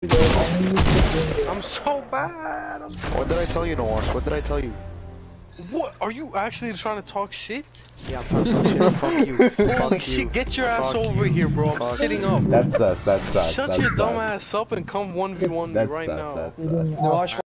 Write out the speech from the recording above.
I'm so bad. What did I tell you, Norris? What did I tell you? What? Are you actually trying to talk shit? Yeah, I'm trying to talk shit. Fuck you. Holy shit, get your ass over here, bro. I'm sitting up. That's sus, that's sus. Shut your dumb ass up and come 1v1 me right now. That's sus.